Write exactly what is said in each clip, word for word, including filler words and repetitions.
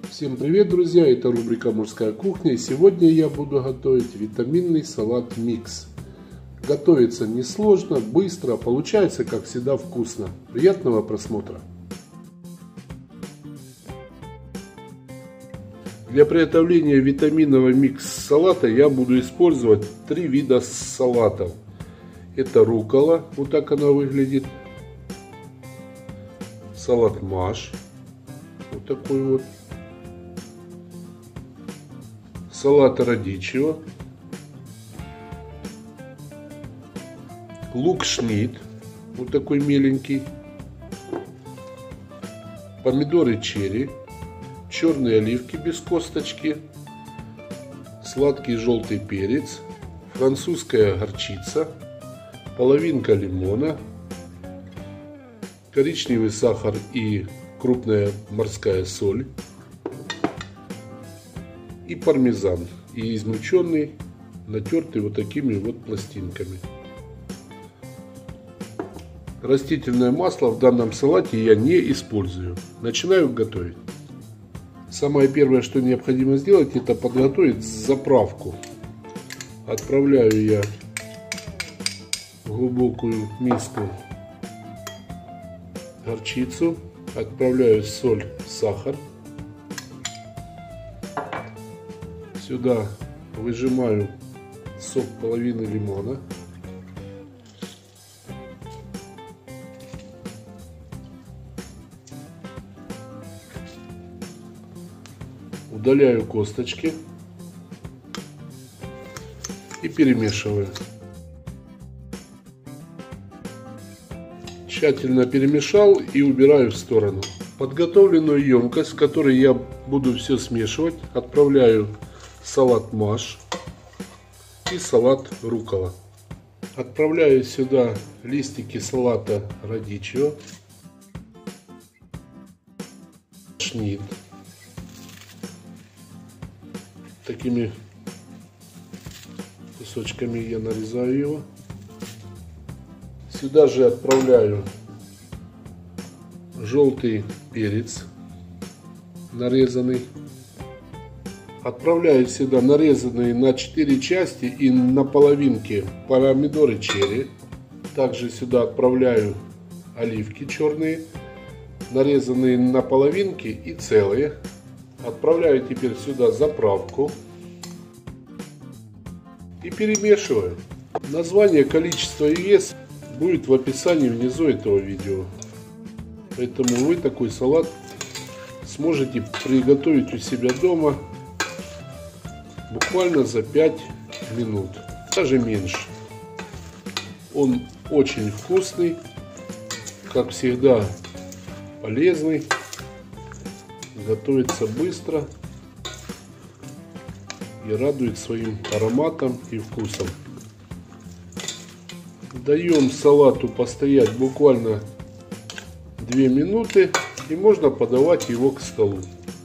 Всем привет, друзья! Это рубрика «Мужская кухня», и сегодня я буду готовить витаминный салат микс. Готовится несложно, быстро, получается, как всегда, вкусно. Приятного просмотра! Для приготовления витаминного микс-салата я буду использовать три вида салатов. Это руккола, вот так она выглядит. Салат маш, вот такой вот. Салат радичио, лук шнит, вот такой меленький, помидоры черри, черные оливки без косточки, сладкий желтый перец, французская горчица, половинка лимона, коричневый сахар и крупная морская соль, и пармезан, и измельченный, натертый вот такими вот пластинками. Растительное масло в данном салате я не использую. Начинаю готовить. Самое первое, что необходимо сделать, это подготовить заправку. Отправляю я в глубокую миску горчицу, отправляю соль, сахар. Сюда выжимаю сок половины лимона. Удаляю косточки и перемешиваю. Тщательно перемешал и убираю в сторону. Подготовленную емкость, в которой я буду все смешивать, отправляю салат маш и салат руккола. Отправляю сюда листики салата радичио, шнит. Такими кусочками я нарезаю его. Сюда же отправляю желтый перец нарезанный. Отправляю сюда нарезанные на четыре части и на половинки помидоры черри. Также сюда отправляю оливки черные, нарезанные на половинки и целые. Отправляю теперь сюда заправку и перемешиваю. Название, количество и вес будет в описании внизу этого видео. Поэтому вы такой салат сможете приготовить у себя дома буквально за пять минут, даже меньше. Он очень вкусный, как всегда полезный, готовится быстро и радует своим ароматом и вкусом. Даем салату постоять буквально две минуты и можно подавать его к столу.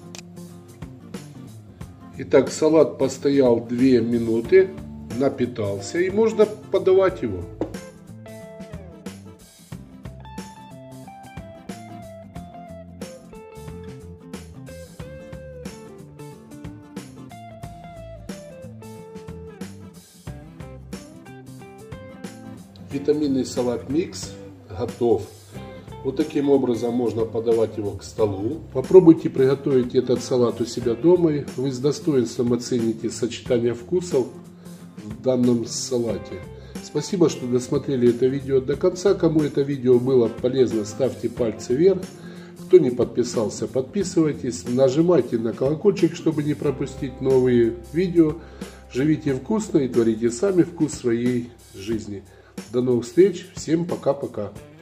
Итак, салат постоял две минуты, напитался и можно подавать его. Витаминный салат микс готов. Вот таким образом можно подавать его к столу. Попробуйте приготовить этот салат у себя дома, и вы с достоинством оцените сочетание вкусов в данном салате. Спасибо, что досмотрели это видео до конца. Кому это видео было полезно, ставьте пальцы вверх. Кто не подписался, подписывайтесь. Нажимайте на колокольчик, чтобы не пропустить новые видео. Живите вкусно и творите сами вкус своей жизни. До новых встреч. Всем пока-пока.